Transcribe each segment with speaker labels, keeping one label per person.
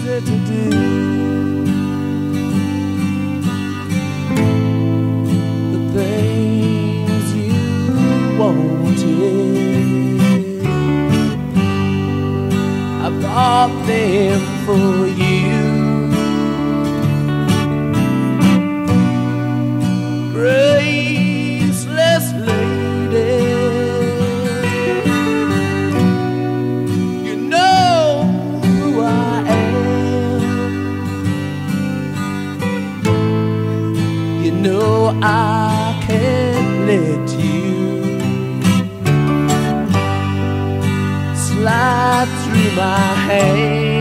Speaker 1: the things you wanted. I bought them for you. Graceless lady, you know who I am. You know I can't let you slide through my hands.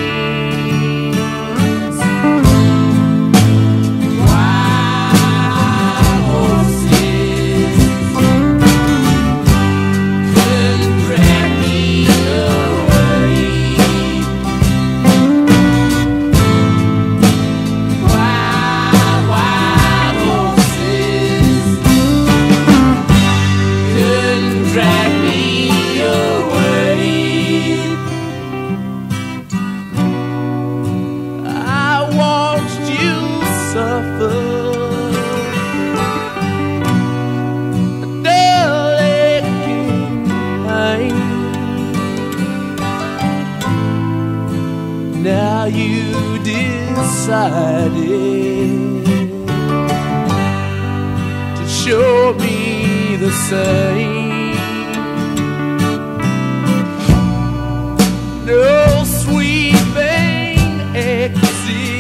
Speaker 1: Now you decided to show me the same. No sweet thing exists